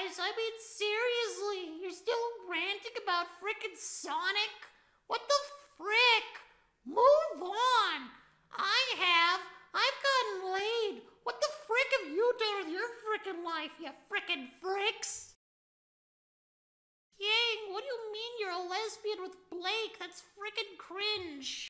guys. I mean, seriously. You're still ranting about frickin' Sonic? What the frick? Move on. I've gotten laid. What the frick have you done with your frickin' life, you frickin' fricks? Yang, what do you mean you're a lesbian with Blake? That's frickin' cringe.